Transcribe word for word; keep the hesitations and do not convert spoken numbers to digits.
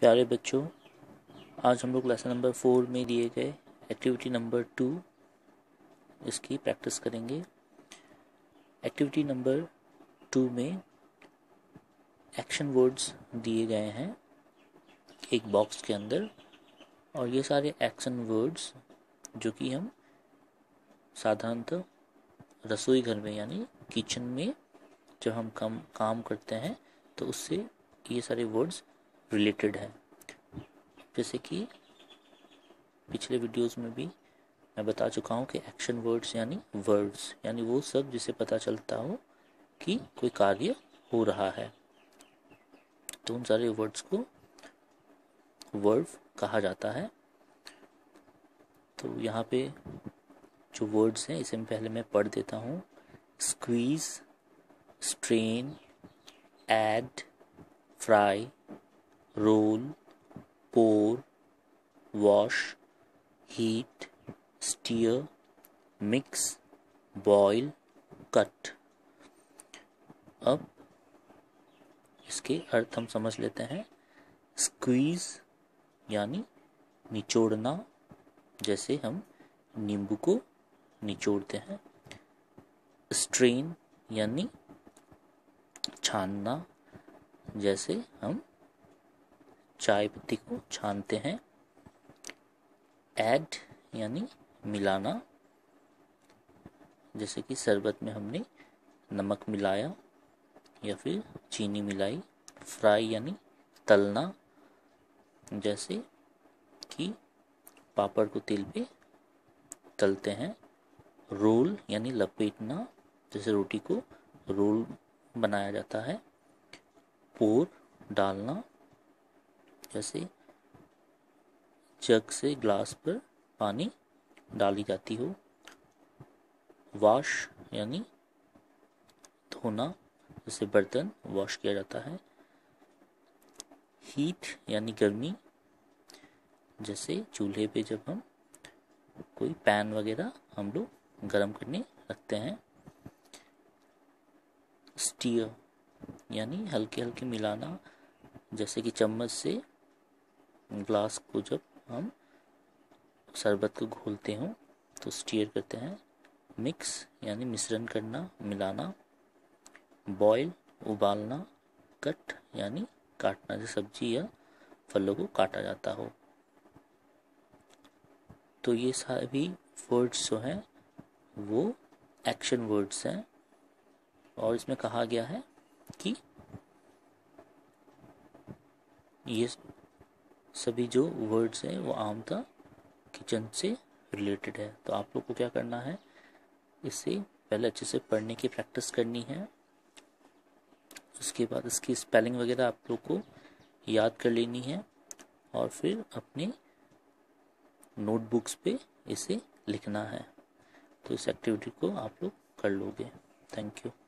प्यारे बच्चों, आज हम लोग लेसन नंबर फोर में दिए गए एक्टिविटी नंबर टू इसकी प्रैक्टिस करेंगे। एक्टिविटी नंबर टू में एक्शन वर्ड्स दिए गए हैं एक बॉक्स के अंदर, और ये सारे एक्शन वर्ड्स जो कि हम साधारणतः रसोई घर में यानी किचन में जब हम काम काम करते हैं तो उससे ये सारे वर्ड्स रिलेटेड है। जैसे कि पिछले वीडियोस में भी मैं बता चुका हूँ कि एक्शन वर्ड्स यानी वर्ड्स यानी वो सब जिसे पता चलता हो कि कोई कार्य हो रहा है, तो उन सारे वर्ड्स को वर्ब कहा जाता है। तो यहाँ पे जो वर्ड्स हैं इसे पहले मैं पढ़ देता हूँ। Squeeze, strain, add, fry, roll, pour, wash, heat, stir, mix, boil, cut। अब इसके अर्थ हम समझ लेते हैं। स्क्वीज यानी निचोड़ना, जैसे हम नींबू को निचोड़ते हैं। स्ट्रेन यानी छानना, जैसे हम चाय पत्ती को छानते हैं। ऐड यानी मिलाना, जैसे कि शरबत में हमने नमक मिलाया या फिर चीनी मिलाई। फ्राई यानी तलना, जैसे कि पापड़ को तेल पे तलते हैं। रोल यानी लपेटना, जैसे रोटी को रोल बनाया जाता है। पोर डालना, जैसे जग से ग्लास पर पानी डाली जाती हो। वॉश यानी धोना, जैसे बर्तन वॉश किया जाता है। हीट यानी गर्मी, जैसे चूल्हे पे जब हम कोई पैन वगैरह हम लोग गर्म करने रखते हैं। स्टीयर यानी हल्के हल्के मिलाना, जैसे कि चम्मच से ग्लास को जब हम शरबत को घोलते हो तो स्टीयर करते हैं। मिक्स यानी मिश्रण करना, मिलाना। बॉयल उबालना। कट यानी काटना, जैसे सब्जी या फलों को काटा जाता हो। तो ये सभी वर्ड्स जो हैं वो एक्शन वर्ड्स हैं, और इसमें कहा गया है कि ये सभी जो वर्ड्स हैं वो आमतः किचन से रिलेटेड है। तो आप लोग को क्या करना है, इसे पहले अच्छे से पढ़ने की प्रैक्टिस करनी है। उसके बाद इसकी स्पेलिंग वगैरह आप लोग को याद कर लेनी है, और फिर अपने नोटबुक्स पे इसे लिखना है। तो इस एक्टिविटी को आप लोग कर लोगे। Thank you.